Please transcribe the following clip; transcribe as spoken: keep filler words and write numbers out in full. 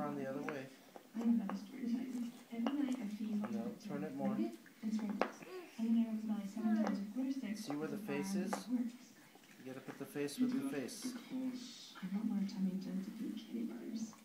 around the other way. I have another story to tell you. Every night I feed No, turn it more. and sprinkles. And then I rub his belly seven times with glitter sticks. See where the face is? You gotta put the face with the face. I want Lord Temmington to feed kitty birds.